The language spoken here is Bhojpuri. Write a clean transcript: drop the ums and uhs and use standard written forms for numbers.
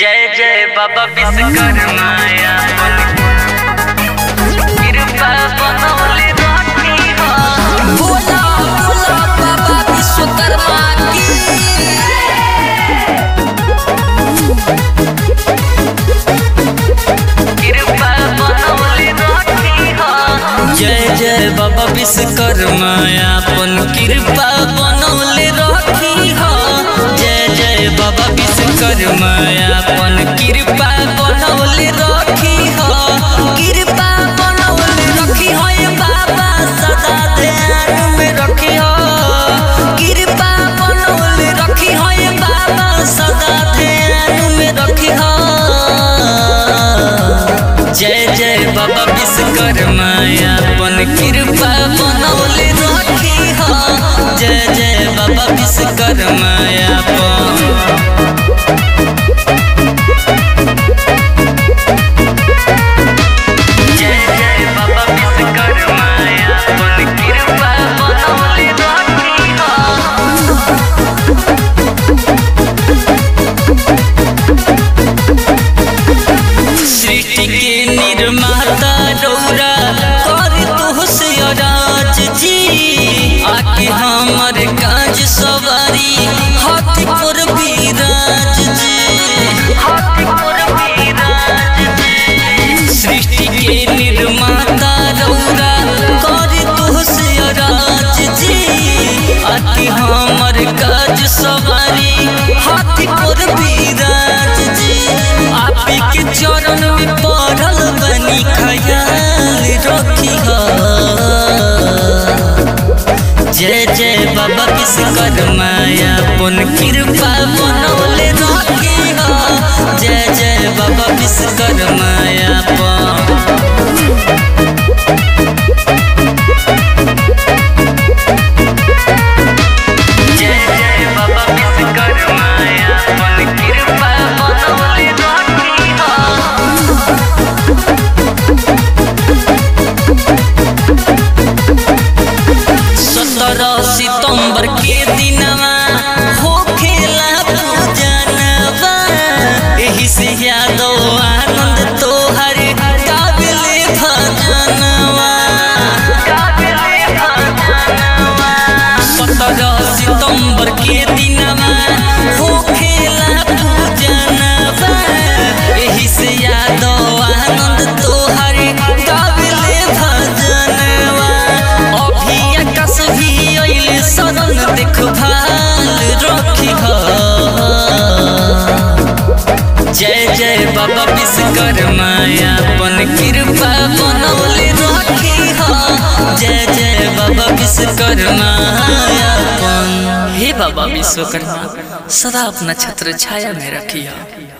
जय जय बाबा विश्वकर्मा कृपा बनौले रखी हो। बोला बोला बाबा विश्वकर्मा की। कृपा बनौले रखी हो। जय जय बाबा विश्वकर्मा अपन कृपा बनौले रखी हो। जय जय बाबा विश्वकर्मा अपन कृपा बनौले रखी हो। कृपा बनौले रखी हो ये बाबा सदा ध्यान में रखी हो। कृपा बनौले रखी हो ये बाबा सदा ध्यान में रखी हो। जय जय बाबा विश्वकर्मा अपन कृपा बनौले रखी हो। जय जय बाबा विश्वकर्मा अपन। जय जय बाबा विश्वकर्मा अपन कृपा बनौले रखी हो। सृष्टि के निर्माता रौरा कर तुहसे राज जी। आके हमर काज सवारी हाथी पर विराज जी। सृष्टि के निर्माता रौरा कर तुहसे राज जी। आके हमर काज सवारी हाथी पर विराज जी। आपी के चरण में पड़ल बनी ख्याल रखी हो। जय जय बाबा विश्वकर्मा अपन कृपा बनौले रखी हो। जय जय बाबा विश्वकर्मा अपन। जय जय बाबा विश्वकर्मा अपन कृपा बनौले रखी हो। 17 सितंबर के दिनवा होखेला पूजनवा। एही से यादव आनंद तोहर गावेले भजनवा। 17 सितंबर के दिनवा होखेला पूजनवा। एही से यादव आनंद तोहर गावेले भजनवा। अभी आकाश भी अइले शरण देखभाल रखी हो। जय जय बाबा विश्वकर्मा अपन कृपा बनौले रखी हो। जय जय बाबा विश्वकर्मा अपन। हे बाबा विश्वकर्मा सदा अपना छत्र छाया में रखी हो।